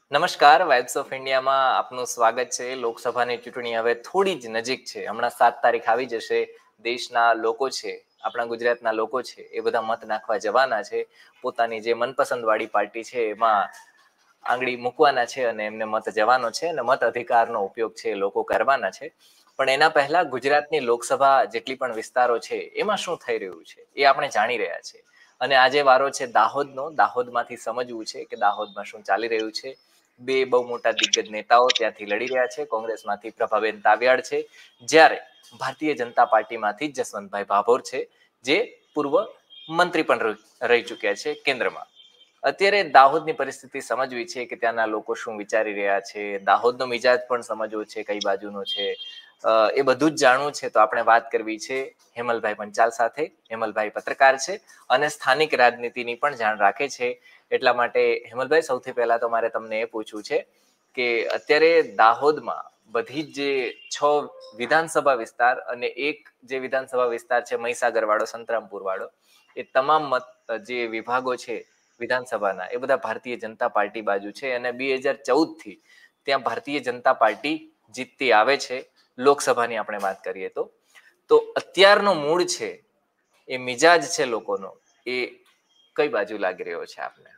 નમસ્કાર, vibes of ઇન્ડિયામાં આપનું સ્વાગત છે. લોકસભાની ચૂંટણી હવે થોડી જ નજીક છે. હમણાં 7 તારીખ આવી જશે. દેશના લોકો છે, આપણા ગુજરાતના લોકો છે, એ બધા મત નાખવા જવાના છે. પોતાની જે મનપસંદ વાળી પાર્ટી છે એમાં આંગળી મૂકવાના છે અને એમને મત જવાનો છે અને મત અધિકારનો ઉપયોગ છે લોકો કરવાના છે. પણ એના પહેલા ગુજરાતની લોકસભા જેટલી પણ વિસ્તારો છે એમાં શું થઈ રહ્યું છે એ આપણે જાણી રહ્યા છે. અને આજે વારો છે દાહોદનો. દાહોદમાંથી સમજવું છે કે દાહોદમાં શું ચાલી રહ્યું છે. બે બહુ મોટા દિગ્ગજ નેતાઓ ત્યાંથી લડી રહ્યા છે. કોંગ્રેસમાંથી પ્રભાબેન તાવિયાડ છે, જ્યારે ભારતીય જનતા પાર્ટીમાંથી જસવંતભાઈ ભાભોર છે, જે પૂર્વ મંત્રી પણ રહી ચૂક્યા છે કેન્દ્રમાં. અત્યારે દાહોદની પરિસ્થિતિ સમજવી છે કે ત્યાંના લોકો શું વિચારી રહ્યા છે. દાહોદનો મિજાજ પણ સમજવો છે, કઈ બાજુનો છે, એ બધું જ જાણવું છે. તો આપણે વાત કરવી છે હેમલભાઈ પંચાલ સાથે. હેમલભાઈ પત્રકાર છે અને સ્થાનિક રાજનીતિની પણ જાણ રાખે છે. એટલા માટે હેમલભાઈ, સૌથી પહેલા તો મારે તમને એ પૂછવું છે કે અત્યારે દાહોદમાં બધી જ જે 6 વિધાનસભા વિસ્તાર અને એક જે વિધાનસભા વિસ્તાર છે મહીસાગર વાળો, સંતરામપુર વાળો, એ તમામ મત જે વિભાગો છે વિધાનસભાના એ બધા ભારતીય જનતા પાર્ટી બાજુ છે અને 2014 થી ત્યાં ભારતીય જનતા પાર્ટી જીતતી આવે છે. લોકસભાની આપણે વાત કરીએ તો અત્યારનો મૂડ છે, એ મિજાજ છે લોકોનો, એ કઈ બાજુ લાગી રહ્યો છે આપને?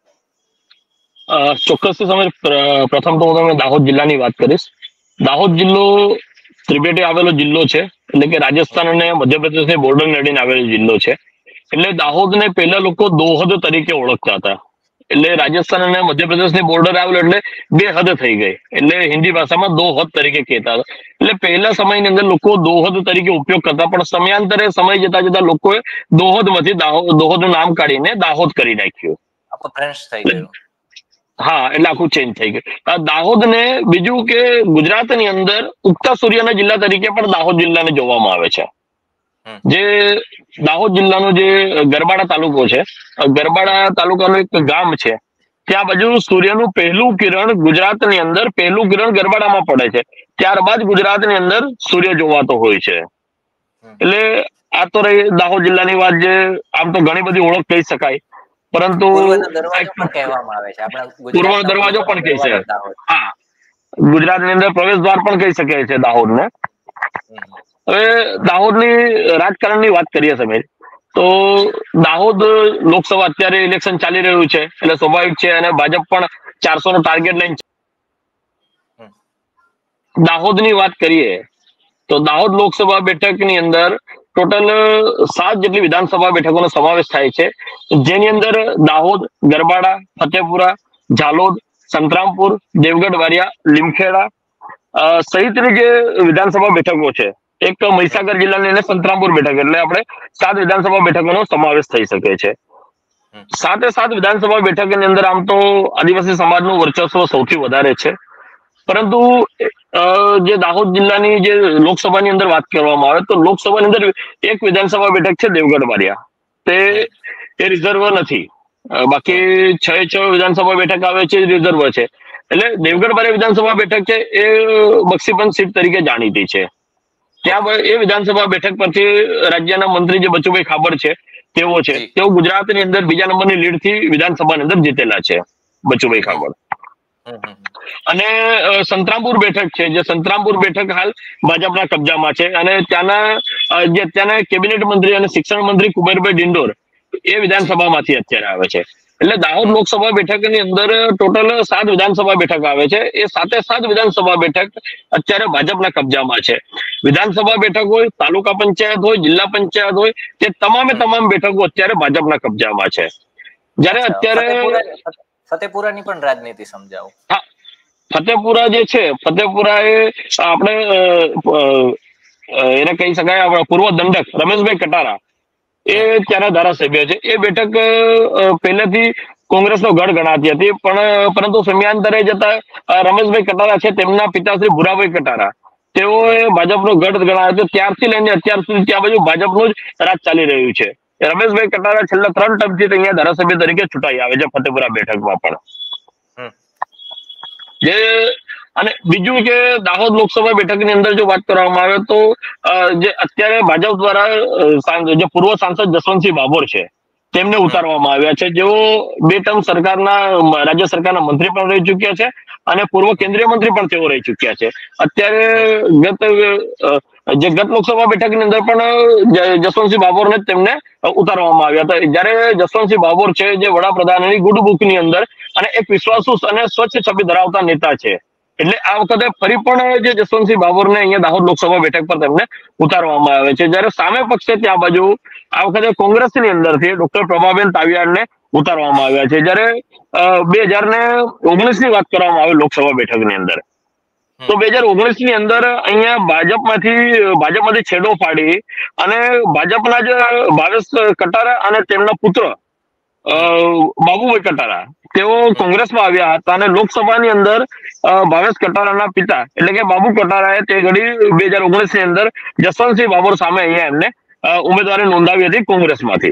ચોક્કસથી સમય પ્રથમ તો હું તમને દાહોદ જિલ્લાની વાત કરીશ. દાહોદ જિલ્લો ત્રિભેટે આવેલો જિલ્લો છે, એટલે કે રાજસ્થાન અને મધ્યપ્રદેશની બોર્ડર નડીને આવેલો જિલ્લો છે. એટલે દાહોદને પહેલા લોકો દોહદ તરીકે ઓળખતા હતા. એટલે રાજસ્થાન અને મધ્યપ્રદેશની બોર્ડર આવેલો એટલે બે હદ થઈ ગઈ. એટલે હિન્દી ભાષામાં દોહદ તરીકે કહેતા હતા. એટલે પહેલા સમયની અંદર લોકો દોહદ તરીકે ઉપયોગ કરતા, પણ સમયાંતરે સમય જતા જતા લોકોએ દોહદમાંથી દોહદનું નામ કાઢીને દાહોદ કરી નાખ્યું. હા, એટલે આખું ચેન્જ થઈ ગયું. દાહોદ ને બીજું કે ગુજરાતની અંદર ઉગતા સૂર્યના જિલ્લા તરીકે પણ દાહોદ જિલ્લાને જોવામાં આવે છે. જે દાહોદ જિલ્લાનો જે ગરબાડા તાલુકો છે, ગરબાડા તાલુકાનું એક ગામ છે, ત્યાં બાજુ સૂર્યનું પહેલું કિરણ ગુજરાતની અંદર પહેલું કિરણ ગરબાડામાં પડે છે. ત્યારબાદ ગુજરાતની અંદર સૂર્ય જોવાતો હોય છે. એટલે આ તો રહી દાહોદ જિલ્લાની વાત, જે આમ તો ઘણી બધી ઓળખ કહી શકાય, પરંતુ પૂર્વનો દરવાજો પણ કહી શકાય. હા, ગુજરાતની અંદર પ્રવેશ દ્વાર પણ કહી શકાય છે દાહોદને. હવે દાહોદની રાજકારણની વાત કરીએ સમીર, તો દાહોદ લોકસભા અત્યારે ઇલેક્શન ચાલી રહ્યું છે, એટલે સ્વાભાવિક છે, અને ભાજપ પણ 400 નો ટાર્ગેટ લઈને. દાહોદની વાત કરીએ તો દાહોદ લોકસભા બેઠકની અંદર ટોટલ 7 જેટલી વિધાનસભા બેઠકોનો સમાવેશ થાય છે, જેની અંદર દાહોદ, ગરબાડા, ફતેપુરા, ઝાલોદ, સંતરામપુર, દેવગઢ બારિયા, લીમખેડા સહિતની જે વિધાનસભા બેઠકો છે, એક મહીસાગર જિલ્લાની અને સંતરામપુર બેઠક, એટલે આપણે 7 વિધાનસભા બેઠકોનો સમાવેશ થઈ શકે છે. 7 વિધાનસભા બેઠકની અંદર આમ તો આદિવાસી સમાજનું વર્ચસ્વ સૌથી વધારે છે, પરંતુ જે દાહોદ જિલ્લાની જે લોકસભાની અંદર વાત કરવામાં આવે તો લોકસભાની અંદર એક વિધાનસભા બેઠક છે દેવગઢ બારિયા, તે રિઝર્વ નથી. બાકી 6 વિધાનસભા બેઠક આવે છે રિઝર્વ છે. એટલે દેવગઢ બારિયા વિધાનસભા બેઠક છે એ બક્ષીપંચ સીટ તરીકે જાણીતી છે. ત્યાં એ વિધાનસભા બેઠક પરથી રાજ્યના મંત્રી જે બચુભાઈ ખાબર છે તેઓ ગુજરાતની અંદર બીજા નંબરની લીડથી વિધાનસભાની અંદર જીતેલા છે, બચુભાઈ ખાબર. અને સંતરામપુર બેઠક છે, જે સંતરામપુર બેઠક હાલ ભાજપના કબજામાં છે, અને ત્યાંના કેબિનેટ મંત્રી અને શિક્ષણ મંત્રી કુબેરભાઈ ડિંડોર એ વિધાનસભામાંથી અત્યારે આવે છે. એટલે દાહોદ લોકસભા બેઠકની અંદર ટોટલ 7 વિધાનસભા બેઠક આવે છે. એ 7 વિધાનસભા બેઠક અત્યારે ભાજપના કબજામાં છે. વિધાનસભા બેઠક હોય, તાલુકા પંચાયત હોય, જિલ્લા પંચાયત હોય, તે તમામ બેઠકો અત્યારે ભાજપના કબજામાં છે. જ્યારે અત્યારે ફતેપુરાની પણ રાજનીતિ સમજાવો. હા, ફતેપુરા જે છે, ફતેપુરા એ આપણે એને કહી શકાય આપણા પૂર્વ દંડક રમેશભાઈ કટારા એ ત્યાંના ધારાસભ્ય છે. એ બેઠક પહેલેથી કોંગ્રેસનો ગઢ ગણાતી હતી, પરંતુ સમયાંતરે જતા રમેશભાઈ કટારા છે, તેમના પિતાશ્રી ભુરાભાઈ કટારા, તેઓએ ભાજપનો ગઢ ગણાયો હતો. ત્યારથી લઈને અત્યાર સુધી ત્યાં બાજુ ભાજપનું જ રાજ ચાલી રહ્યું છે. રમેશભાઈ કટારા છેલ્લા 3 ટર્મથી અહીંયા ધારાસભ્ય તરીકે ચૂંટાઈ આવે છે ફતેપુરા બેઠકમાં પણ. અને બીજું કે દાહોદ લોકસભા બેઠકની અંદર જો વાત કરવામાં આવે તો જે અત્યારે ભાજપ દ્વારા જે પૂર્વ સાંસદ જસવંતસિંહ ભાભોર છે, તેમને ઉતારવામાં આવ્યા છે, જેઓ 2 ટર્મ રાજ્ય સરકારના મંત્રી પણ રહી ચુક્યા છે અને પૂર્વ કેન્દ્રીય મંત્રી પણ તેઓ રહી ચુક્યા છે. અત્યારે ગત લોકસભા બેઠકની અંદર પણ જસવંતસિંહ બાભોરને જ તેમને ઉતારવામાં આવ્યા હતા. જ્યારે જસવંતસિંહ બાભોર છે જે વડાપ્રધાનની ગુડ બુકની અંદર અને એક વિશ્વાસુ અને સ્વચ્છ છબી ધરાવતા નેતા છે, એટલે આ વખતે ફરી પણ જે જસવંતસિંહ બાભોરને અહીંયા દાહોદ લોકસભા બેઠક પર તેમને ઉતારવામાં આવે છે. જ્યારે સામે પક્ષે ત્યાં બાજુ આ વખતે કોંગ્રેસની અંદરથી ડોક્ટર પ્રભાબેન તાવિયાડને ઉતારવામાં આવ્યા છે. જ્યારે 2019 ની વાત કરવામાં આવે લોકસભા બેઠકની અંદર, તો 2019 ની અંદર અહીંયા ભાજપમાંથી છેડો ફાડી અને ભાજપના જ ભાવેશ કટારા અને તેમના પુત્ર બાબુભાઈ કટારા તેઓ કોંગ્રેસમાં આવ્યા હતા અને લોકસભાની અંદર ભાવેશ કટારાના પિતા એટલે કે બાબુ કટારાએ તે ઘડી 2019 ની અંદર જસવંતસિંહ બાભોર સામે અહીંયા એમને ઉમેદવારી નોંધાવી હતી કોંગ્રેસમાંથી.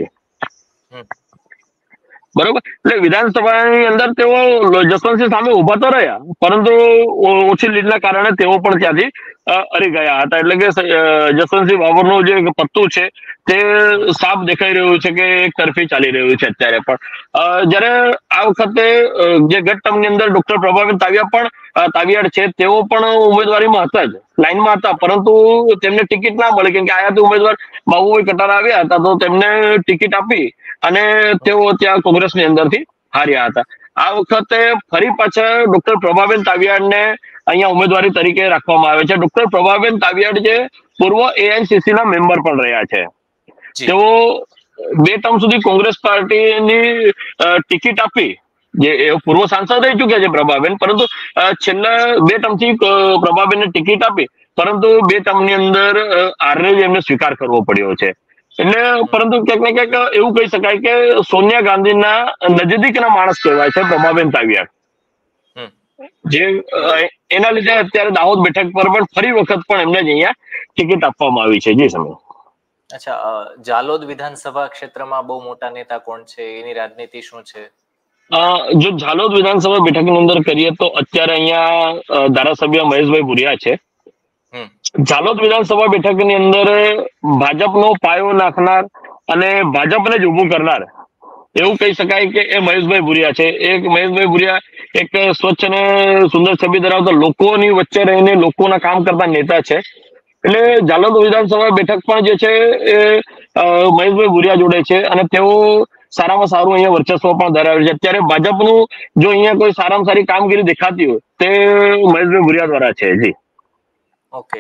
બરોબર, એટલે વિધાનસભાની અંદર તેઓ જસવંતસિંહ સામે ઉભા તો રહ્યા, પરંતુ ઓછી લીડના કારણે તેઓ પણ ત્યાંથી હરી ગયા હતા. એટલે કે જસવંતસિંહ બાભોરનું જે પત્તું છે તે સાફ દેખાઈ રહ્યું છે કે એક તરફી ચાલી રહ્યું છે અત્યારે પણ. જ્યારે આ વખતે જે ગત ટર્મની અંદર ડોક્ટર પ્રભાબેન તાવિયાડ છે તેઓ પણ ઉમેદવારીમાં હતા જ, લાઈનમાં હતા, પરંતુ તેમને ટિકિટ ના મળી, કેમ કે આયાથી ઉમેદવાર બાબુભાઈ કટારા આવ્યા હતા તો તેમને ટિકિટ આપી અને તેઓ ત્યાં કોંગ્રેસની અંદરથી હાર્યા હતા. આ વખતે ફરી પાછા ડોક્ટર પ્રભાબેન તાવિયાડને અહીંયા ઉમેદવારી તરીકે રાખવામાં આવે છે. ડોક્ટર પ્રભાબેન તાવિયાડ જે પૂર્વ ANCC ના મેમ્બર પણ રહ્યા છે, તેઓ 2 ટર્મ સુધી કોંગ્રેસ પાર્ટીની ટિકિટ આપી, જે પૂર્વ સાંસદ રહી ચુક્યા છે પ્રભાબેન, પરંતુ છેલ્લા 2 ટર્મથી પ્રભાબેનને ટિકિટ આપી, પરંતુ 2 ટર્મની અંદર હારને જ એમને સ્વીકાર કરવો પડ્યો છે. એટલે પરંતુ ક્યાંક ને ક્યાંક એવું કહી શકાય કે સોનિયા ગાંધીના નજદીકના માણસ કહેવાય છે પ્રભાબેન તાવિયાડ, જે એના લીધે અત્યારે દાહોદ બેઠક પર પણ ફરી વખત પણ એમને જ અહીંયા ટિકિટ આપવામાં આવી છે. જી સમય. અચ્છા, જાલોદ વિધાનસભા ક્ષેત્રમાં બહુ મોટા નેતા કોણ છે, એની રાજનીતિ શું છે? જો ઝાલોદ વિધાનસભા બેઠકની અંદર કરીએ તો અત્યારે અહીંયા ધારાસભ્ય મહેશભાઈ ભુરિયા છે. ઝાલોદ વિધાનસભા બેઠકની અંદર ભાજપનો પાયો નાખનાર અને ભાજપને જ ઉભું કરનાર એવું કહી શકાય કે એ મહેશભાઈ ભુરિયા છે. મહેશભાઈ ભુરિયા એક સ્વચ્છ અને સુંદર છબી ધરાવતા લોકોની વચ્ચે રહીને લોકોના કામ કરતા નેતા છે. એટલે ઝાલોદ વિધાનસભા બેઠક પણ જે છે એ મહેશભાઈ ભુરિયા જોડે છે અને તેઓ સારામાં સારું અહીંયા વર્ચસ્વ પણ ધરાવે છે. અત્યારે ભાજપનું જો અહીંયા કોઈ સારામાં સારી કામગીરી દેખાતી હોય તે મહેશભાઈ ભુરિયા દ્વારા છે. જી. ઓકે,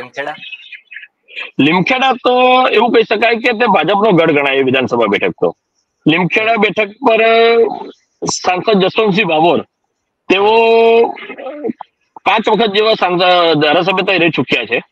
લીમખેડા તો એવું કહી શકાય કે તે ભાજપનો ગઢ ગણાય વિધાનસભા બેઠક. તો લીમખેડા બેઠક પર સાંસદ જસવંતસિંહ બાભોર તેઓ 5 વખત જેવા ધારાસભ્ય રહી ચુક્યા છે.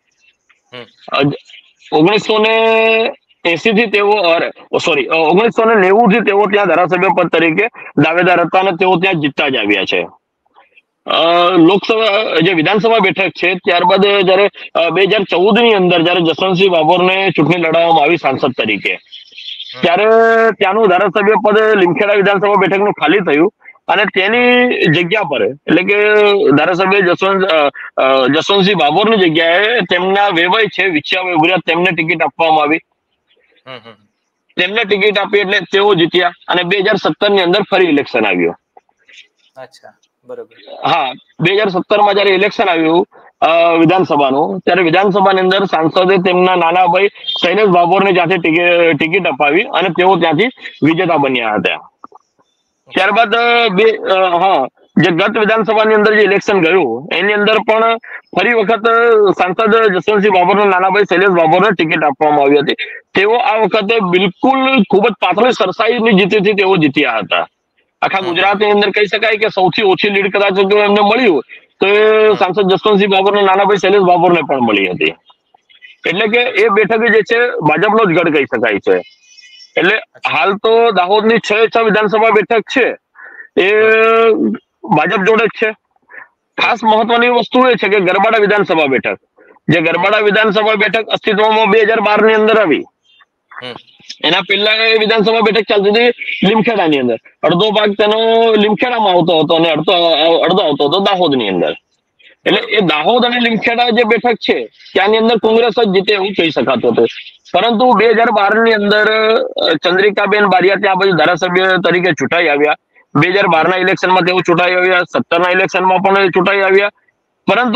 1980 થી તેઓ 1990 થી તેઓ ત્યાં ધારાસભ્ય પદ તરીકે દાવેદાર હતા અને તેઓ ત્યાં જીતતા જ આવ્યા છે. લોકસભા જે વિધાનસભા બેઠક છે ત્યારબાદ જયારે 2014 ની અંદર જયારે જસવંતસિંહ બાભોરને ચૂંટણી લડાવવામાં આવી સાંસદ તરીકે, ત્યારે ત્યાંનું ધારાસભ્ય પદ લીમખેડા વિધાનસભા બેઠકનું ખાલી થયું અને તેની જગ્યા પર એટલે કે ધારાસભ્ય જસવંતસિંહ બાભોરની જગ્યાએ તેમના વેવાઈ છે વિછિયાભાઈ ભુરિયા, તેમને ટિકિટ આપવામાં આવી. તેમને ટિકિટ આપી એટલે તેઓ જીત્યા અને 2017 ની અંદર ફરી ઇલેક્શન આવ્યું. અચ્છા, બરોબર. હા, 2017 માં જયારે ઇલેક્શન આવ્યું વિધાનસભાનું, ત્યારે વિધાનસભાની અંદર સાંસદે તેમના નાના ભાઈ શૈલેષ બાભોરને ત્યાંથી ટિકિટ અપાવી અને તેઓ ત્યાંથી વિજેતા બન્યા હતા. ત્યારબાદ જે ગત વિધાનસભાની અંદર જે ઇલેક્શન ગયું એની અંદર પણ ફરી વખત સાંસદ જસવંતસિંહ બાભોરના નાના ભાઈ શૈલેષ બાભોરને ટિકિટ આપવામાં આવી હતી. તેઓ આ વખતે બિલકુલ ખૂબ જ પાતળી સરસાઈની જીતથી તેઓ જીત્યા હતા. આખા ગુજરાતની અંદર કહી શકાય કે સૌથી ઓછી લીડ કદાચ જો એમને મળી હોય તો એ સાંસદ જસવંતસિંહ બાભોરના નાના ભાઈ શૈલેષ બાભોરને પણ મળી હતી. એટલે કે એ બેઠક જે છે ભાજપનો જ ગઢ કહી શકાય છે. એટલે હાલ તો દાહોદની 6 વિધાનસભા બેઠક છે એ ભાજપ જોડે જ છે. ખાસ મહત્વની વસ્તુ એ છે કે ગરબાડા વિધાનસભા બેઠક, જે ગરબાડા વિધાનસભા બેઠક અસ્તિત્વમાં 2012 ની અંદર આવી, એના પહેલા એ વિધાનસભા બેઠક ચાલતી હતી લીમખેડાની અંદર. અડધો ભાગ તેનો લીમખેડામાં આવતો હતો અને અડધો આવતો હતો દાહોદની અંદર. એટલે એ દાહોદ અને લીમખેડા જે બેઠક છે ત્યાંની અંદર કોંગ્રેસ જ જીતે એવું કહી શકાતું હતું. પરંતુ 2012 ની અંદર ચંદ્રિકાબેન બારિયા ત્યાં પછી ધારાસભ્ય તરીકે ચૂંટાઈ આવ્યા. 2012 ના ઇલેક્શનમાં તેઓ ચૂંટાઈ આવ્યા, 17 ના ઇલેક્શનમાં પણ ચૂંટાઈ આવ્યા. પરંતુ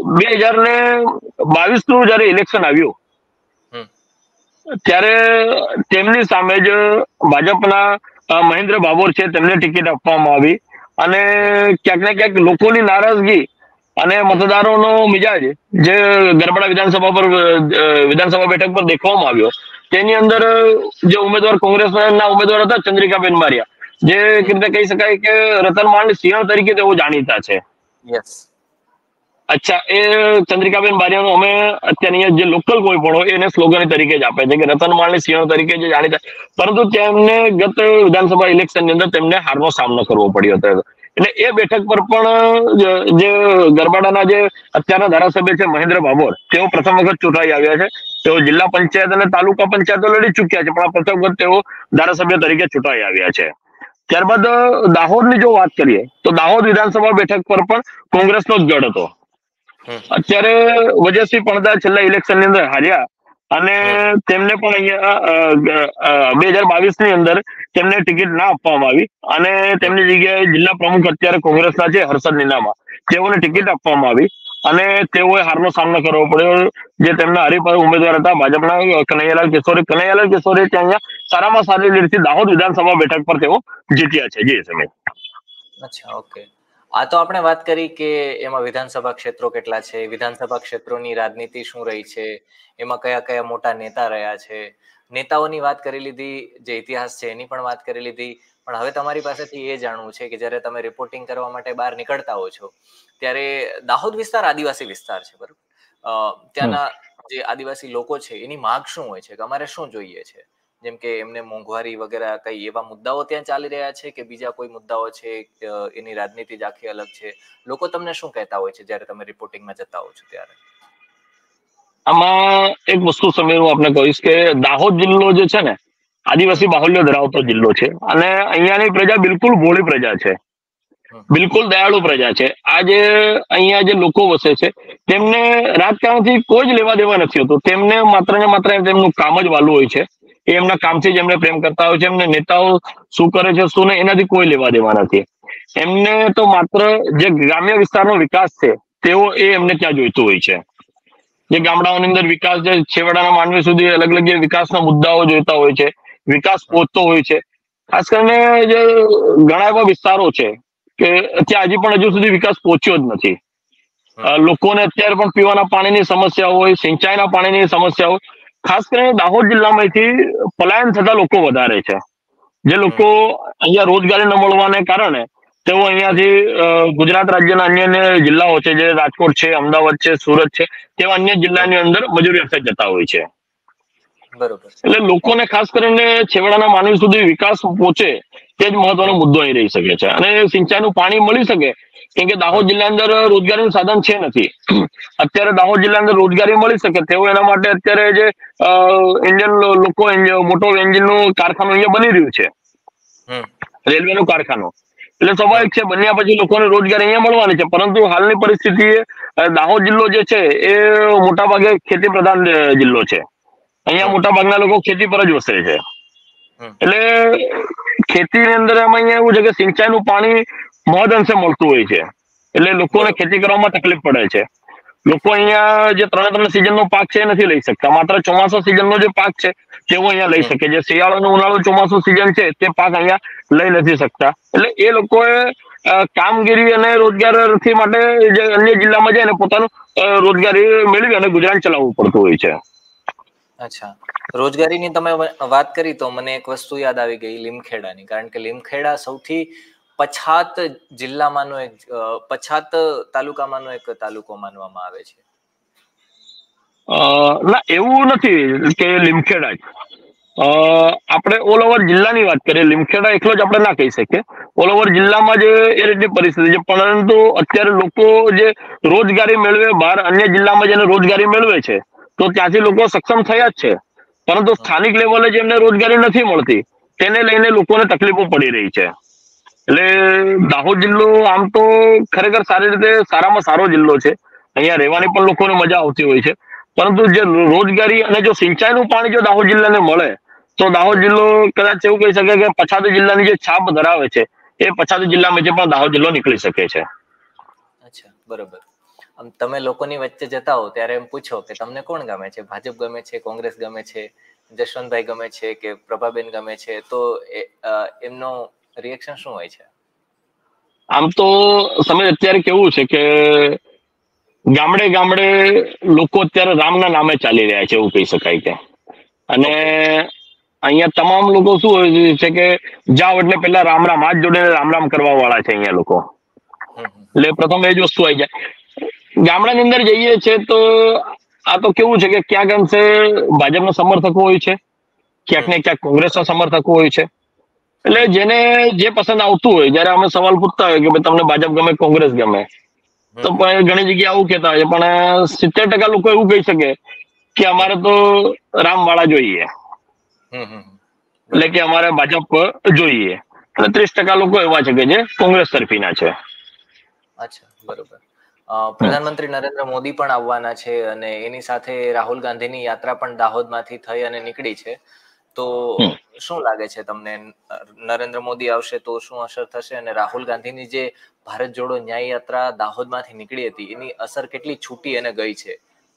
2022 નું જયારે ઇલેક્શન આવ્યું ત્યારે તેમની સામે જ ભાજપના મહેન્દ્ર ભાભોર છે તેમને ટિકિટ આપવામાં આવી અને ક્યાંક ને ક્યાંક લોકોની નારાજગી અને મતદારોનો મિજાજ જે ગરબડા વિધાનસભા બેઠક પર દેખવામાં આવ્યો તેની અંદર જે ઉમેદવાર કોંગ્રેસના ઉમેદવાર હતા ચંદ્રિકાબેન બારિયા, જે રીતે કહી શકાય કે રતનમાળની સિંહણ તરીકે તેઓ જાણીતા છે. અચ્છા, એ ચંદ્રિકાબેન બારિયાનો અમે અત્યારે જે લોકલ કોઈ પણ હોય એને સ્લોગન તરીકે જ આપે છે કે રતનમાળની સિંહણ તરીકે જે જાણીતા, પરંતુ તેમને ગત વિધાનસભા ઇલેક્શનની અંદર તેમને હારનો સામનો કરવો પડ્યો હતો. એટલે એ બેઠક પર પણ જે ગરબાડાના જે અત્યારના ધારાસભ્ય છે મહેન્દ્ર ભાભોર, તેઓ પ્રથમ વખત ચૂંટાઈ આવ્યા છે. તેઓ જિલ્લા પંચાયત અને તાલુકા પંચાયતો લડી ચૂક્યા છે, પણ આ પ્રથમ વખત તેઓ ધારાસભ્ય તરીકે ચૂંટાઈ આવ્યા છે. ત્યારબાદ દાહોદની જો વાત કરીએ તો દાહોદ વિધાનસભા બેઠક પર પણ કોંગ્રેસનો જ ગઢ હતો. અત્યારે વજયસિંહ પણદા છેલ્લા ઇલેક્શન ની અંદર હાર્યા અને તેમને પણ અહીંયા 2022 ની અંદર તેમને ટિકિટ ના આપવામાં આવી અને તેમની જગ્યાએ જિલ્લા પ્રમુખ અત્યારે કોંગ્રેસના છે હર્ષદ નીનામા, તેઓને ટિકિટ આપવામાં આવી અને તેઓએ હારનો સામનો કરવો પડ્યો. જે તેમના હરીફ ઉમેદવાર હતા ભાજપના કનૈયાલાલ કિશોરે ત્યાં અહીંયા સારામાં સારી લીડથી દાહોદ વિધાનસભા બેઠક પર તેઓ જીત્યા છે. જી સમીર. અચ્છા, ઓકે. આ તો આપણે વાત કરી કે એમાં વિધાનસભા ક્ષેત્રો કેટલા છે, વિધાનસભા ક્ષેત્રોની રાજનીતિ શું રહી છે, એમાં કયા કયા મોટા નેતા રહ્યા છે. નેતાઓની વાત કરી લીધી, જે ઇતિહાસ છે એની પણ વાત કરી લીધી. પણ હવે તમારી પાસેથી એ જાણવું છે કે જ્યારે તમે રિપોર્ટિંગ કરવા માટે બહાર નીકળતા હો છો ત્યારે દાહોદ વિસ્તાર આદિવાસી વિસ્તાર છે, બરોબર? ત્યાંના જે આદિવાસી લોકો છે એની માંગ શું હોય છે કે અમારે શું જોઈએ છે? જેમ કે એમને મોંઘવારી વગેરે કઈ એવા મુદ્દાઓ ત્યાં ચાલી રહ્યા છે કે બીજા કોઈ મુદ્દાઓ છે, એની રાજનીતિ જ આખી અલગ છે? લોકો તમને શું કહેતા હોય છે જ્યારે તમે રિપોર્ટિંગમાં જતા હો છો ત્યારે? આમાં એક વસ્તુ સમીર હું આપને કહીશ કે દાહોદ જિલ્લો જે છે ને આદિવાસી બાહુલ્ય ધરાવતો જિલ્લો છે અને અહીંયાની પ્રજા બિલકુલ ભોળી પ્રજા છે, બિલકુલ દયાળુ પ્રજા છે. આ જે અહીંયા જે લોકો વસે છે તેમને રાજકારણથી કોઈ જ લેવા દેવા નથી હોતું. તેમને માત્ર ને માત્ર તેમનું કામ જ વાલું હોય છે. એ એમના કામથી જ એમને પ્રેમ કરતા હોય છે. એમને નેતાઓ શું કરે છે શું નહીં એનાથી કોઈ લેવા દેવા નથી. એમને તો માત્ર જે ગ્રામ્ય વિસ્તારનો વિકાસ છે તેઓ એમને ત્યાં જોઈતું હોય છે. જે ગામડાઓની અંદર વિકાસ, જે છેવાડાના માનવી સુધી અલગ અલગ જે વિકાસના મુદ્દાઓ જોઈતા હોય છે, વિકાસ પહોંચતો હોય છે. ખાસ કરીને જે ઘણા એવા વિસ્તારો છે કે ત્યાં હજી પણ હજુ સુધી વિકાસ પહોંચ્યો જ નથી. લોકોને અત્યારે પણ પીવાના પાણીની સમસ્યા હોય, સિંચાઈના પાણીની સમસ્યા હોય. ખાસ કરીને દાહોદ જિલ્લામાંથી પલાયન થતા લોકો વધારે છે. જે લોકો અહીંયા રોજગારી ન મળવાને કારણે તેઓ અહીંયાથી ગુજરાત રાજ્યના અન્ય જિલ્લાઓ છે, જે રાજકોટ છે, અમદાવાદ છે, સુરત છે, તેવા અન્ય જિલ્લાની અંદર મજૂરી અર્થે જતા હોય છે. બરોબર. એટલે લોકોને ખાસ કરીને છેવાડાના માનવી સુધી વિકાસ પહોંચે તે જ મહત્વનો મુદ્દો અહીં રહી શકે છે. અને સિંચાઈનું પાણી મળી શકે, કેમ કે દાહોદ જિલ્લા અંદર રોજગારીનું સાધન છે નથી. અત્યારે દાહોદ જિલ્લા અંદર રોજગારી મળી શકે તેઓ એના માટે અત્યારે જે ઇન્ડિયન લોકો મોટો એન્જિનનું કારખાનું અહીંયા બની રહ્યું છે, રેલવેનું કારખાનું. એટલે સ્વાભાવિક છે બન્યા પછી લોકોને રોજગારી અહીંયા મળવાની છે. પરંતુ હાલની પરિસ્થિતિએ દાહોદ જિલ્લો જે છે એ મોટાભાગે ખેતી પ્રધાન જિલ્લો છે. અહીંયા મોટા ભાગના લોકો ખેતી પર જ વસે છે. એટલે ખેતીની અંદર અહીંયા એવું છે કે સિંચાઈનું પાણી મહદ અંશે મળતું હોય છે. એટલે લોકોને ખેતી કરવામાં તકલીફ પડે છે. લોકો અહીંયા જે ત્રણે સિઝનનો પાક છે એ નથી લઈ શકતા. માત્ર ચોમાસા સિઝનનો જે પાક છે તેઓ અહીંયા લઈ શકે. જે શિયાળો, ઉનાળો, ચોમાસું સિઝન છે તે પાક અહીંયા લઈ નથી શકતા. એટલે એ લોકોએ કામગીરી અને રોજગારી માટે જે અન્ય જિલ્લામાં જઈને પોતાનું રોજગારી મેળવી અને ગુજરાન ચલાવવું પડતું હોય છે. અચ્છા, રોજગારીની તમે વાત કરી તો મને એક વસ્તુ યાદ આવી ગઈ લીમખેડાની. કારણ કે લીમખેડા સૌથી પછાત જિલ્લામાંનો એક પછાત તાલુકામાંનો એક તાલુકો માનવામાં આવે છે. ના, એવું નથી કે લીમખેડા જ. આપણે ઓલ ઓવર જિલ્લાની વાત કરીએ, લીમખેડા એકલો જ આપણે ના કહી શકીએ. ઓલ ઓવર જિલ્લામાં જે એ રીતની પરિસ્થિતિ છે. પરંતુ અત્યારે લોકો જે રોજગારી મેળવે, બહાર અન્ય જિલ્લામાં જઈને રોજગારી મેળવે છે તો ત્યાંથી લોકો સક્ષમ થયા જ છે. પરંતુ સ્થાનિક લેવલે જેમને રોજગારી નથી મળતી તેને લઈને લોકોને તકલીફો પડી રહી છે. એટલે દાહોદ જિલ્લો આમ તો ખરેખર સારી રીતે સારામાં સારો જિલ્લો છે. અહીંયા રહેવાની પણ લોકોને મજા આવતી હોય છે. પરંતુ જે રોજગારી અને જો સિંચાઈનું પાણી જો દાહોદ જિલ્લાને મળે તો દાહોદ જિલ્લો કદાચ એવું કહી શકે કે પછાત જિલ્લાની જે છાપ ધરાવે છે એ પછાત જિલ્લામાંથી પણ દાહોદ જિલ્લો નીકળી શકે છે. અચ્છા, બરોબર. આમ તમે લોકોની વચ્ચે જતા હો ત્યારે એમ પૂછો કે તમને કોણ ગમે છે, ભાજપ ગમે છે, કોંગ્રેસ ગમે છે, જશવંતભાઈ ગમે છે કે પ્રભાબેન ગમે છે, તો એમનો રિએક્શન શું હોય છે? આમ તો સમય અત્યારે કેવું છે કે ગામડે ગામડે લોકો અત્યારે રામના નામે ચાલી રહ્યા છે એવું કહી શકાય કે. અને અહીંયા તમામ લોકો શું હોય છે કે જાઓ એટલે પેલા રામ રામ હાથ જોડે રામ રામ કરવા વાળા છે અહીંયા લોકો. એટલે પ્રથમ એ જ વસ્તુ આવી જાય. ગામડાની અંદર જઈએ છે તો આ તો કેવું છે કે ક્યાંક અંશે ભાજપના સમર્થકો હોય છે, ક્યાંક ને ક્યાંક કોંગ્રેસના સમર્થકો હોય છે. એટલે જેને જે પસંદ આવતું હોય, જયારે અમે સવાલ પૂછતા હોય કે ભાઈ તમને ભાજપ ગમે કોંગ્રેસ ગમે, તો ઘણી જગ્યાએ આવું કહેતા હોય છે, પણ 70% લોકો એવું કહી શકે કે અમારે તો રામ વાળા જોઈએ, એટલે કે અમારે ભાજપ જોઈએ. અને 30% લોકો એવા છે કે જે કોંગ્રેસ તરફીના છે. અચ્છા, બરોબર. પ્રધાનમંત્રી નરેન્દ્ર મોદી પણ આવવાના છે અને એની સાથે રાહુલ ગાંધીની યાત્રા પણ દાહોદમાંથી થઈ અને નીકળી છે. તો શું લાગે છે તમને, નરેન્દ્ર મોદી આવશે તો શું અસર થશે, અને રાહુલ ગાંધીની જે ભારત જોડો ન્યાય યાત્રા દાહોદમાંથી નીકળી હતી એની અસર કેટલી છૂટી અને ગઈ છે?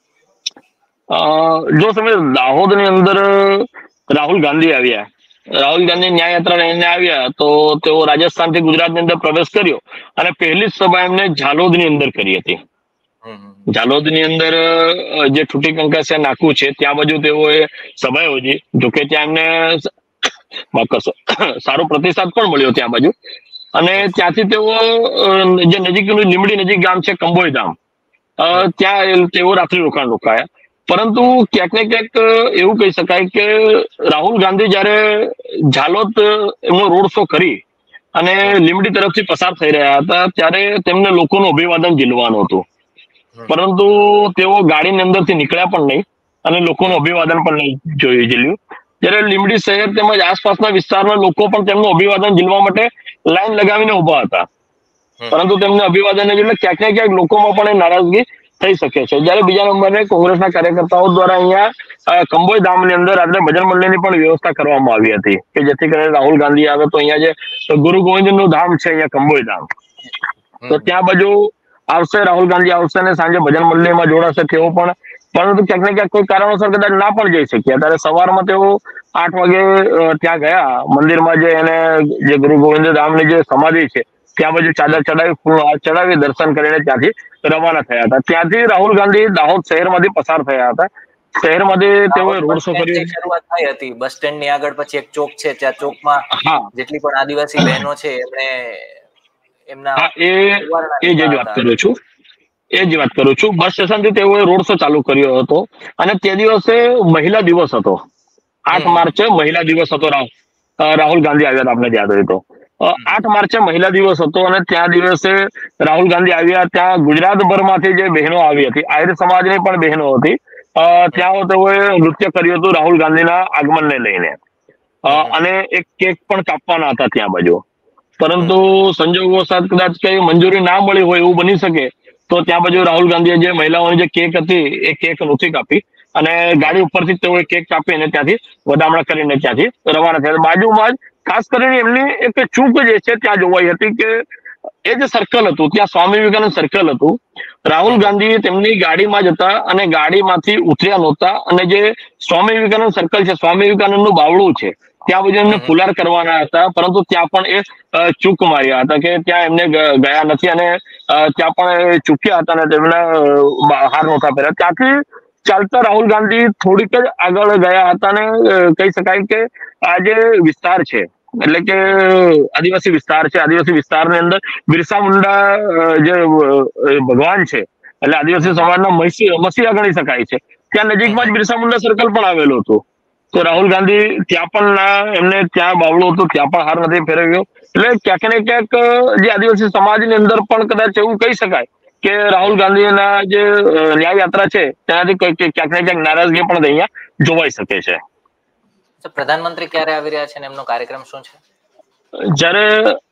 જો તમે દાહોદની અંદર રાહુલ ગાંધી આવ્યા, રાહુલ ગાંધી ન્યાય યાત્રા લઈને આવ્યા તો તેઓ રાજસ્થાનથી ગુજરાતની અંદર પ્રવેશ કર્યો અને પહેલી જ સભા એમને ઝાલોદની અંદર કરી હતી. ઝાલોદની અંદર જે ઠૂટી કંકાસિયા નાકું છે ત્યાં બાજુ તેઓએ સભા યોજી. જોકે ત્યાં એમને સારો પ્રતિસાદ પણ મળ્યો ત્યાં બાજુ. અને ત્યાંથી તેઓ જે નજીકનું લીમડી નજીક ગામ છે કંબોઈધામ, ત્યાં તેઓ રાત્રિ રોકાણ રોકાયા. પરંતુ ક્યાંક ને ક્યાંક એવું કહી શકાય કે રાહુલ ગાંધી જયારે ઝાલોદ એમનો રોડ શો કરી અને લીમડી તરફથી પસાર થઈ રહ્યા હતા ત્યારે તેમને લોકોનું અભિવાદન ઝીલવાનું હતું. પરંતુ તેઓ ગાડીની અંદરથી નીકળ્યા પણ નહીં અને લોકોનું અભિવાદન પણ નહીં ઝીલ્યું. જ્યારે લીમડી શહેર તેમજ આસપાસના વિસ્તારના લોકો પણ તેમનું અભિવાદન ઝીલવા માટે લાઈન લગાવીને ઉભા હતા. પરંતુ તેમને અભિવાદન એટલે ક્યાંક ને ક્યાંક લોકોમાં પણ એ નારાજગી થઈ શકે છે. જ્યારે બીજા નંબરે કોંગ્રેસના કાર્યકર્તાઓ દ્વારા અહીંયા કંબોઈ ધામની અંદર રાત્રે ભજન મંડળની પણ વ્યવસ્થા કરવામાં આવી હતી કે જેથી કરીને રાહુલ ગાંધી આવે તો અહીંયા જે ગુરુ ગોવિંદનું ધામ છે અહીંયા કંબોઈ ધામ, તો ત્યાં બાજુ આવશે, રાહુલ ગાંધી આવશે અને સાંજે ભજન મંડળીમાં જોડાશે તેઓ પણ. પરંતુ ક્યાંક ને ક્યાંક કોઈ કારણોસર કદાચ ના પણ જઈ શક્યા. ત્યારે સવારમાં તેઓ 8 વાગે ત્યાં ગયા મંદિરમાં, જે એને જે ગુરુ ગોવિંદ ધામની જે સમાધિ છે ત્યાં બાજુ ચાદર ચડાવી, ફૂલ હાથ ચડાવી દર્શન કરીને ત્યાંથી રવાના થયા હતા. ત્યાંથી રાહુલ ગાંધી દાહોદ શહેરમાંથી પસાર થયા હતા. શહેરમાંથી તેઓએ રોડ શો કર્યો. શરૂઆત થઈ હતી બસ સ્ટેન્ડ ની આગળ, પછી એક ચોક છે ત્યાં ચોકમાં જેટલી પણ આદિવાસી બહેનો છે એમણે એમના એ જ વાત કરું છું. બસ સ્ટેશનથી તેઓએ રોડ શો ચાલુ કર્યો હતો અને તે દિવસે મહિલા દિવસ હતો. 8 માર્ચે મહિલા દિવસ હતો. રાહુલ ગાંધી આવ્યા હતા, આપણે યાદ હોય તો 8 માર્ચે મહિલા દિવસ હતો અને ત્યાં દિવસે રાહુલ ગાંધી આવ્યા. ત્યાં ગુજરાતભરમાંથી જે બહેનો આવી હતી, આહિર સમાજની પણ બહેનો હતી, ત્યાં તેઓએ નૃત્ય કર્યું હતું રાહુલ ગાંધીના આગમનને લઈને. અને એક કેક પણ કાપવાના હતા ત્યાં બાજુ. પરંતુ સંજોગવશાત કદાચ કઈ મંજૂરી ના મળી હોય એવું બની શકે, તો ત્યાં બાજુ રાહુલ ગાંધીએ જે મહિલાઓની જે કેક હતી એ કેક નહોતી કાપી અને ગાડી ઉપરથી તેઓએ કેક કાપી અને ત્યાંથી વધામણા કરીને ત્યાંથી રવાના થયા. બાજુમાં જ ખાસ કરીને એમની એક ચૂક જે છે ત્યાં જોવાઈ હતી કે એ જે સર્કલ હતું ત્યાં સ્વામી વિવેકાનંદ સર્કલ હતું. રાહુલ ગાંધી તેમની ગાડીમાં જ હતા અને ગાડીમાંથી ઉતર્યા નહોતા અને જે સ્વામી વિવેકાનંદ સર્કલ છે, સ્વામી વિવેકાનંદનું બાવળું છે, ત્યાં બધું એમને ફુલાર કરવાના હતા. પરંતુ ત્યાં પણ એ ચૂક માર્યા હતા કે ત્યાં એમને ગયા નથી અને ત્યાં પણ ચૂક્યા હતા અને તેમને હાર નહોતા પહેર્યા. ત્યાંથી ચાલતા રાહુલ ગાંધી થોડીક જ આગળ ગયા હતા અને કહી શકાય કે આ જે વિસ્તાર છે એટલે કે આદિવાસી વિસ્તાર છે, આદિવાસી વિસ્તારની અંદર બિરસા મુંડા જે ભગવાન છે એટલે આદિવાસી સમાજના મસીહા ગણી શકાય છે, ત્યાં નજીકમાં જ બિરસા મુંડા સર્કલ પણ આવેલું હતું. તો રાહુલ ગાંધી ત્યાં પણ એમને ત્યાં બાવળું હતું ત્યાં પણ હાર નથી ફેરવ્યો. એટલે ક્યાંક ને ક્યાંક જે આદિવાસી સમાજની અંદર પણ કદાચ એવું કહી શકાય કે રાહુલ ગાંધીના જે ન્યાય યાત્રા છે તેનાથી ક્યાંક ને ક્યાંક નારાજગી પણ અહીંયા જોવાઈ શકે છે. પ્રધાનમંત્રી ક્યારે આવી રહ્યા છે અને એમનો કાર્યક્રમ શું છે? જ્યારે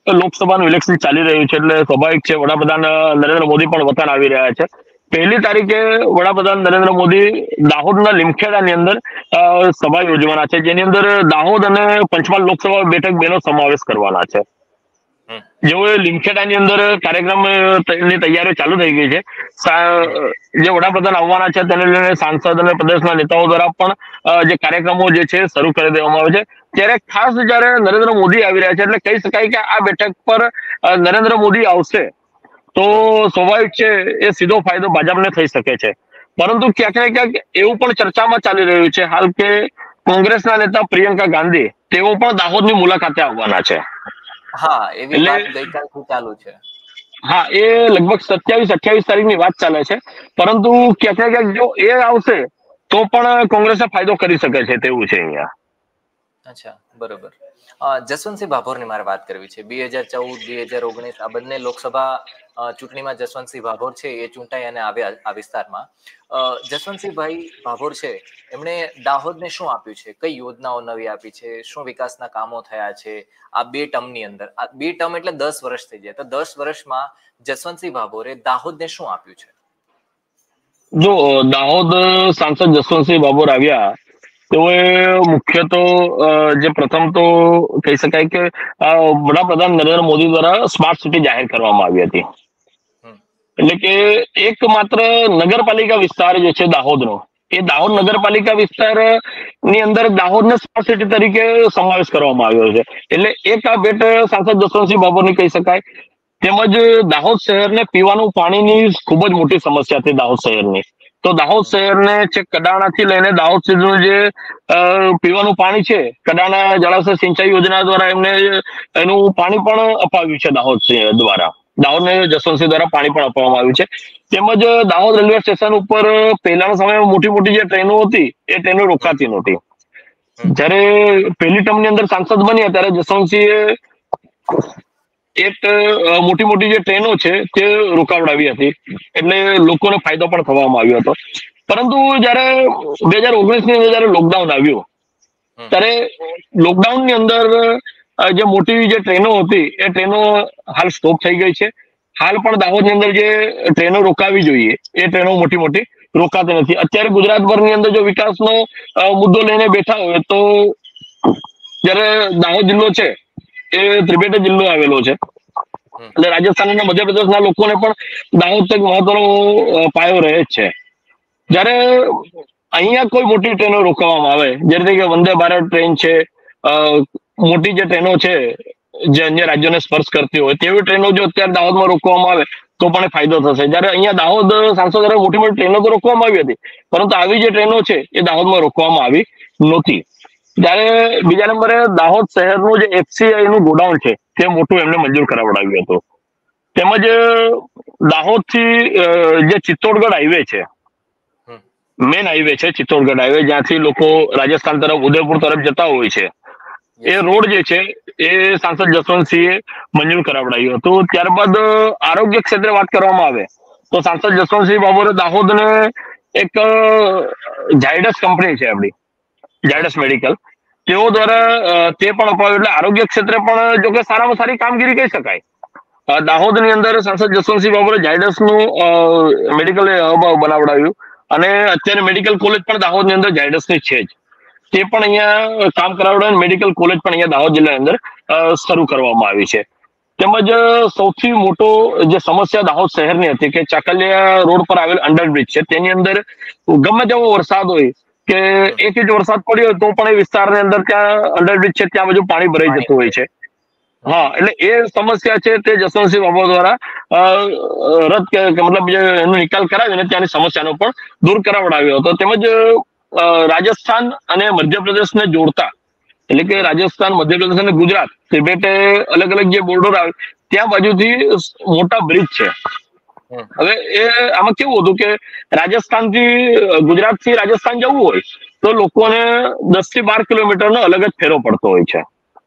લોકસભાનું ઇલેક્શન ચાલી રહ્યું છે એટલે સ્વાભાવિક છે વડાપ્રધાન નરેન્દ્ર મોદી પણ વતન આવી રહ્યા છે. 1 તારીખે વડાપ્રધાન નરેન્દ્ર મોદી દાહોદના લીમખેડાની અંદર સભા યોજવાના છે, જેની અંદર દાહોદ અને પંચમહાલ લોકસભા બેઠક બેનો સમાવેશ કરવાના છે. જેઓ લીમખેડાની અંદર કાર્યક્રમની તૈયારીઓ ચાલુ થઈ ગઈ છે. જે વડાપ્રધાન આવવાના છે તેને લઈને સાંસદ અને પ્રદેશના નેતાઓ દ્વારા પણ જે કાર્યક્રમો જે છે શરૂ કરી દેવામાં આવે છે. ત્યારે ખાસ જયારે નરેન્દ્ર મોદી આવી રહ્યા છે એટલે કહી શકાય કે આ બેઠક પર નરેન્દ્ર મોદી આવશે તો સ્વાભાવિક છે એ સીધો ફાયદો ભાજપને થઈ શકે છે. પરંતુ ક્યાંક ને ક્યાંક એવું પણ ચર્ચામાં ચાલી રહ્યું છે હાલ કે કોંગ્રેસના નેતા પ્રિયંકા ગાંધી તેઓ પણ દાહોદની મુલાકાતે આવવાના છે. હા, એવી વાત ગઈકાલથી ચાલુ છે. હા, એ લગભગ 27-28 તારીખની વાત ચાલે છે. પરંતુ ક્યાંક ને ક્યાંક જો એ આવશે તો પણ કોંગ્રેસને ફાયદો કરી શકે છે તેવું છે અહીંયા. અચ્છા, બરોબર. જસવંતસિંહ ભાભોરની મારે વાત કરવી છે. 2014, 2019 આ બંને લોકસભા ચૂંટણીમાં જસવંતસિંહ ભાભોર છે એ ચૂંટાઈ અને આવ્યા આ વિસ્તારમાં. જસવંતસિંહભાઈ ભાભોર છે એમણે દાહોદને શું આપ્યું છે, કઈ યોજનાઓ નવી આપી છે, શું વિકાસના કામો થયા છે આ 2 ટર્મની અંદર? આ 2 ટર્મ એટલે 10 વર્ષ થઈ જાય, તો 10 વર્ષમાં જસવંતસિંહ ભાભોરે દાહોદને શું આપ્યું છે? જો દાહોદ સાંસદ જસવંતસિંહ ભાભોર આવ્યા તેઓએ મુખ્ય તો જે પ્રથમ તો કહી શકાય કે વડાપ્રધાન નરેન્દ્ર મોદી દ્વારા સ્માર્ટ સિટી જાહેર કરવામાં આવી હતી. એટલે કે એક માત્ર નગરપાલિકા વિસ્તાર જે છે દાહોદનો, એ દાહોદ નગરપાલિકા વિસ્તાર ની અંદર દાહોદને સ્માર્ટ સિટી તરીકે સમાવેશ કરવામાં આવ્યો છે. એટલે એક આ ભેટ સાંસદ જસવંતસિંહ ભાભોરની કહી શકાય. તેમજ દાહોદ શહેરને પીવાનું પાણીની ખૂબ જ મોટી સમસ્યા હતી દાહોદ શહેરની. તો દાહોદ શહેરને છે કડાણાથી લઈને દાહોદ સુધીનું જે પીવાનું પાણી છે, કડાણા જળાશય સિંચાઈ યોજના દ્વારા એમને એનું પાણી પણ અપાવ્યું છે દાહોદ દ્વારા. દાહોદને જસવંતસિંહ દ્વારા પાણી પણ આપવામાં આવ્યું છે. તેમજ દાહોદ રેલવે સ્ટેશન ઉપર પહેલાના સમયમાં મોટી મોટી જે ટ્રેનો હતી એ ટ્રેનો રોકાતી નહોતી. જ્યારે પહેલી ટર્મની અંદર સાંસદ બન્યા ત્યારે જસવંતસિંહે એક મોટી મોટી જે ટ્રેનો છે તે રોકાવડાવી હતી, એટલે લોકોને ફાયદો પણ થવામાં આવ્યો હતો. પરંતુ જયારે 2019 ની અંદર જયારે લોકડાઉન આવ્યું ત્યારે લોકડાઉનની અંદર જે મોટી જે ટ્રેનો હતી એ ટ્રેનો હાલ સ્ટોપ થઈ ગઈ છે. હાલ પણ દાહોદની અંદર જે ટ્રેનો રોકાવી જોઈએ એ ટ્રેનો મોટી મોટી રોકાતી નથી. અત્યારે ગુજરાતભરની અંદર જો વિકાસનો મુદ્દો લઈને બેઠા હોય તો જયારે દાહોદ જિલ્લો છે એ ત્રિભેટ જિલ્લો આવેલો છે, એટલે રાજસ્થાન અને મધ્યપ્રદેશના લોકોને પણ દાહોદ એક મહત્વનો પાયો રહે જ છે. જયારે અહીંયા કોઈ મોટી ટ્રેનો રોકવામાં આવે, જેથી કે વંદે ભારત ટ્રેન છે, મોટી જે ટ્રેનો છે જે અન્ય રાજ્યોને સ્પર્શ કરતી હોય તેવી ટ્રેનો જો અત્યારે દાહોદમાં રોકવામાં આવે તો પણ ફાયદો થશે. જયારે અહીંયા દાહોદ સાંસદ દ્વારા મોટી મોટી ટ્રેનો તો રોકવામાં આવી હતી, પરંતુ આવી જે ટ્રેનો છે એ દાહોદમાં રોકવામાં આવી નહોતી. ત્યારે બીજા નંબરે દાહોદ શહેરનું જે FCI નું ગોડાઉન છે તે મોટું એમને મંજૂર કરાવડાવ્યું હતું. તેમજ દાહોદ થી જે ચિત્તોડગઢ હાઈવે છે, મેન હાઈવે છે ચિત્તોડગઢ હાઈવે, જ્યાંથી લોકો રાજસ્થાન તરફ ઉદયપુર તરફ જતા હોય છે, એ રોડ જે છે એ સાંસદ જસવંતસિંહે મંજૂર કરાવડાવ્યું હતું. ત્યારબાદ આરોગ્ય ક્ષેત્રે વાત કરવામાં આવે તો સાંસદ જસવંતસિંહ ભાભોરે દાહોદને એક ઝાયડસ કંપની છે આપણી ઝાયડસ મેડિકલ, તેઓ દ્વારા તે પણ અપાવ્યું. એટલે આરોગ્ય ક્ષેત્રે પણ જો કે સારામાં સારી કામગીરી કહી શકાય. દાહોદની અંદર સાંસદ જસવંતસિંહ ભાભોરે ઝાયડસનું મેડિકલ હબ બનાવડાવ્યું અને અત્યારે મેડિકલ કોલેજ પણ દાહોદની અંદર ઝાયડસની છે જ, તે પણ અહીંયા કામ કરાવડાવ્યું. મેડિકલ કોલેજ પણ અહીંયા દાહોદ જિલ્લાની અંદર શરૂ કરવામાં આવી છે. તેમજ સૌથી મોટો જે સમસ્યા દાહોદ શહેરની હતી કે ચાકલિયા રોડ પર આવેલ અંડરબ્રિજ છે, તેની અંદર ગમે તેવો વરસાદ હોય કે 1 ઇંચ વરસાદ પડ્યો તો પણ એ વિસ્તારની અંદર ત્યાં અંડરબ્રિજ છે ત્યાં બધું પાણી ભરાઈ જતું હોય છે. હા, એટલે એ સમસ્યા છે તે જસવંતસિંહ ભાભોર દ્વારા રદ મતલબ એનો નિકાલ કરાવીને ત્યાંની સમસ્યાનો પણ દૂર કરાવડાવ્યો હતો. તેમજ રાજસ્થાન અને મધ્યપ્રદેશને જોડતા, એટલે કે રાજસ્થાન, મધ્યપ્રદેશ અને ગુજરાત ત્રિભેટે અલગ અલગ જે બોર્ડર આવે ત્યાં બાજુથી મોટા બ્રિજ છે. હવે એ આમાં કેવું હતું કે રાજસ્થાન થી ગુજરાત થી રાજસ્થાન જવું હોય તો લોકોને 10 થી 12 કિલોમીટરનો અલગ જ ફેરો પડતો હોય છે.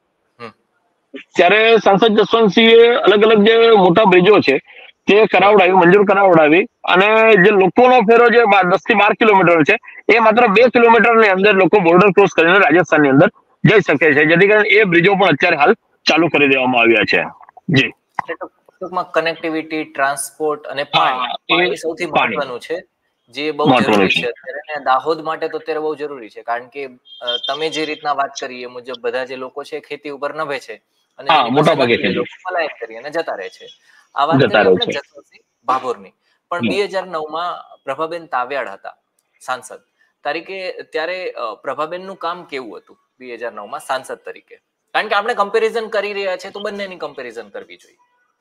ત્યારે સાંસદ જસવંતસિંહે અલગ અલગ જે મોટા બ્રિજો છે તે કરાવડાવી, મંજૂર કરાવડાવી અને જે લોકોનો ફેરો જે 10 થી 12 કિલોમીટર છે એ માત્ર 2 કિલોમીટરની અંદર લોકો બોર્ડર ક્રોસ કરીને રાજસ્થાનની અંદર જઈ શકે છે, જેથી કરીને એ બ્રિજો પણ અત્યારે હાલ ચાલુ કરી દેવામાં આવ્યા છે. જી ટૂંકમાં કનેક્ટિવિટી, ટ્રાન્સપોર્ટ અને પાણી સૌથી મહત્વનું છે, જે બહુ જરૂરી છે અત્યારે. અને દાહોદ માટે તો અત્યારે બહુ જરૂરી છે, કારણ કે તમે જે રીતના વાત કરી એ મુજબ બધા જે લોકો છે ખેતી ઉપર નભે છે, અને જેની પાસે નથી એ લોકો પલાયન કરી અને જતા રહે છે. આ વાત કરી આપણે જસવંતસિંહ ભાભોરની. પણ 2009માં પ્રભાબેન તાવિયાડ હતા સાંસદ તરીકે. ત્યારે પ્રભાબેનનું કામ કેવું હતું 2009માં સાંસદ તરીકે? કારણ કે આપણે કમ્પેરિઝન કરી રહ્યા છે તો બંનેની કમ્પેરિઝન કરવી જોઈએ.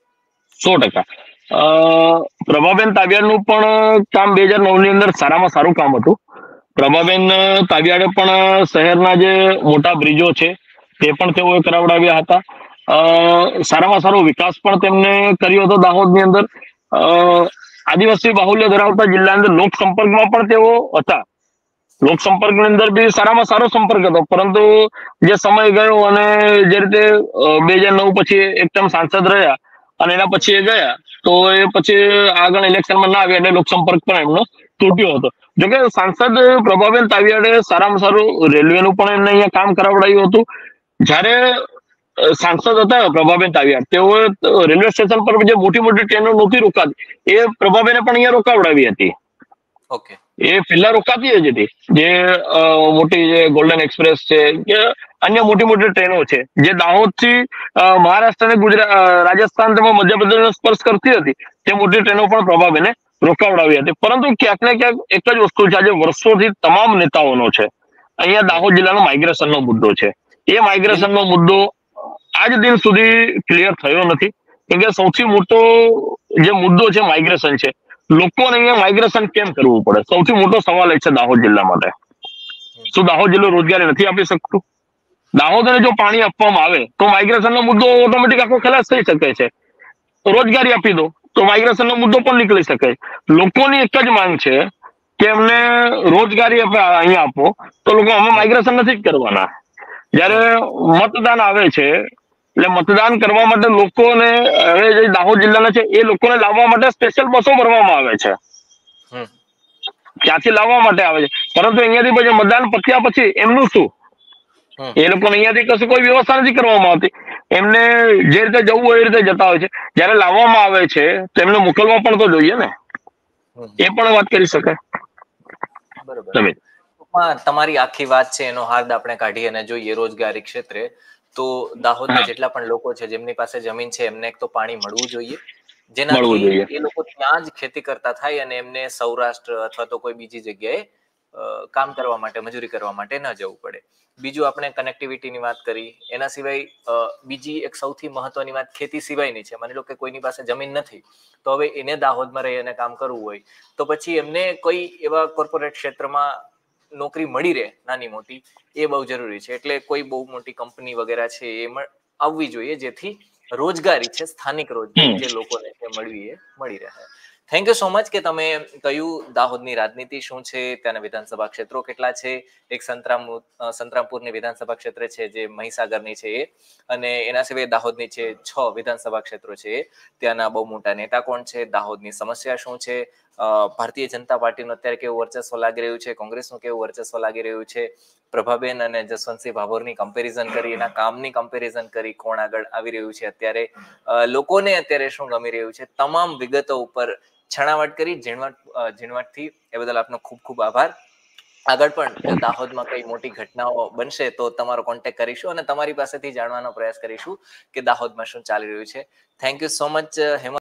100%. પ્રભાબેન તાવિયાડનું પણ કામ 2009 ની અંદર સારામાં સારું કામ હતું. પ્રભાબેન તાવિયાડે પણ શહેરના જે મોટા બ્રિજો છે તે પણ તેઓએ કરાવડાવ્યા હતા. સારામાં સારો વિકાસ પણ તેમને કર્યો હતો દાહોદની અંદર. આદિવાસી બાહુલ્ય ધરાવતા જિલ્લા અંદર લોકસંપર્કમાં પણ તેઓ હતા. લોકસંપર્કની અંદર બી સારામાં સારો સંપર્ક હતો, પરંતુ જે સમય ગયો અને જે રીતે 2009 પછી એક ટર્મ સાંસદ રહ્યા અને એના પછી એ ગયા, તો એ પછી આગળ ઇલેક્શનમાં ના આવ્યા એટલે લોકસંપર્ક પણ એમનો તૂટ્યો હતો. જોકે સાંસદ પ્રભાબેન તાવિયાડે સારામાં સારું રેલવેનું પણ એમને અહીંયા કામ કરાવડાવ્યું હતું. જ્યારે સાંસદ હતા પ્રભાબેન તાવિયાડ, તેઓએ રેલવે સ્ટેશન પર જે મોટી મોટી ટ્રેનો નહોતી રોકાતી, એ પ્રભાબેને પણ અહીંયા રોકાવડાવી હતી. ઓકે, એ પહેલા રોકાતી જ હતી. જે મોટી જે ગોલ્ડન એક્સપ્રેસ છે કે અન્ય મોટી મોટી ટ્રેનો છે, જે દાહોદથી મહારાષ્ટ્ર અને ગુજરાત, રાજસ્થાન તેમજ મધ્યપ્રદેશનો સ્પર્શ કરતી હતી, તે મોટી ટ્રેનો પણ પ્રભાબેને રોકાવડાવી હતી. પરંતુ ક્યાંક ને ક્યાંક એક જ વસ્તુ છે, આજે વર્ષોથી તમામ નેતાઓનો છે, અહીંયા દાહોદ જિલ્લાનો માઇગ્રેશનનો મુદ્દો છે. એ માઇગ્રેશનનો મુદ્દો આજ દિન સુધી ક્લિયર થયો નથી. કેમ કે સૌથી મોટો જે મુદ્દો છે માઇગ્રેશન છે. લોકોને અહીંયા માઇગ્રેશન કેમ કરવું પડે? સૌથી મોટો સવાલ એ છે દાહોદ જિલ્લા માટે. શું દાહોદ જિલ્લો રોજગારી નથી આપી શકતું? દાહોદને જો પાણી આપવામાં આવે તો માઇગ્રેશનનો મુદ્દો ઓટોમેટિક આખો ખલાસ થઈ શકે છે. રોજગારી આપી દો તો માઇગ્રેશનનો મુદ્દો પણ નીકળી શકે. લોકોની એક જ માંગ છે કે એમને રોજગારી અહીંયા આપો, તો લોકો અમે માઇગ્રેશન નથી જ કરવાના. જયારે મતદાન આવે છે, એટલે મતદાન કરવા માટે લોકોને, હવે જે દાહોદ જિલ્લાના છે એ લોકોને લાવવા માટે સ્પેશિયલ બસો ભરવામાં આવે છે, ક્યાંથી લાવવા માટે આવે છે. પરંતુ અહીંયાથી પછી મતદાન પત્યા પછી એમનું શું? એ લોકોને અહીંયાથી કશું કોઈ વ્યવસ્થા નથી કરવામાં આવતી. એમને જે રીતે જવું હોય એ રીતે જતા હોય છે. જયારે લાવવામાં આવે છે તો એમને મોકલવા પણ તો જોઈએ ને, એ પણ વાત કરી શકાય. બરોબર. તમારી આખી વાત છે એનો હાર્દ આપણે કાઢી અને જોઈએ રોજગારી ક્ષેત્રે, તો દાહોદના જેટલા પણ લોકો છે જેમની પાસે જમીન છે એમને એક તો પાણી મળવું જોઈએ, જેનાથી એ લોકો ત્યાં જ ખેતી કરતા થાય અને એમને સૌરાષ્ટ્ર અથવા તો કોઈ બીજી જગ્યાએ કામ કરવા માટે, મજૂરી કરવા માટે ન જવું પડે. બીજું આપણે કનેક્ટિવિટીની વાત કરી, એના સિવાય બીજી એક સૌથી મહત્વની વાત ખેતી સિવાયની છે. માની લો કે કોઈની પાસે જમીન નથી, તો હવે એને દાહોદમાં રહી અને કામ કરવું હોય તો પછી એમને કોઈ એવા કોર્પોરેટ ક્ષેત્રમાં નોકરી મળી રહે નાની મોટી, એ બહુ જરૂરી છે. એટલે કોઈ બહુ મોટી કંપની વગેરે છે એમાં આવવી જોઈએ, જેથી રોજગારી છે, સ્થાનિક રોજગારી જે લોકોને મળી રહે. થેન્ક યુ સો મચ કે તમે કહ્યું દાહોદની રાજનીતિ શું છે, ત્યાંના વિધાનસભા ક્ષેત્રો કેટલા છે. એક સંતરામપુરની વિધાનસભા ક્ષેત્ર છે જે મહીસાગરની છે એ, અને એના સિવાય દાહોદની છે 6 વિધાનસભા ક્ષેત્રો છે એ. ત્યાંના બહુ મોટા નેતા કોણ છે, દાહોદની સમસ્યા શું છે, ભારતીય જનતા પાર્ટીનું અત્યારે કેવું વર્ચસ્વ લાગી રહ્યું છે, કોંગ્રેસનું કેવું વર્ચસ્વ લાગી રહ્યું છે, પ્રભાબેન અને જસવંતસિંહ ભાભોરની કમ્પેરિઝન કરી, એના કામની કમ્પેરિઝન કરી, કોણ આગળ આવી રહ્યું છે અત્યારે, લોકોને અત્યારે શું ગમી રહ્યું છે, તમામ વિગતો ઉપર છણાવટ કરી ઝીણવટથી. એ બદલ આપનો ખૂબ ખૂબ આભાર. આગળ પણ જો દાહોદમાં કઈ મોટી ઘટનાઓ બનશે તો તમારો કોન્ટેક્ટ કરીશું અને તમારી પાસેથી જાણવાનો પ્રયાસ કરીશું કે દાહોદમાં શું ચાલી રહ્યું છે. Thank you so much Hemant.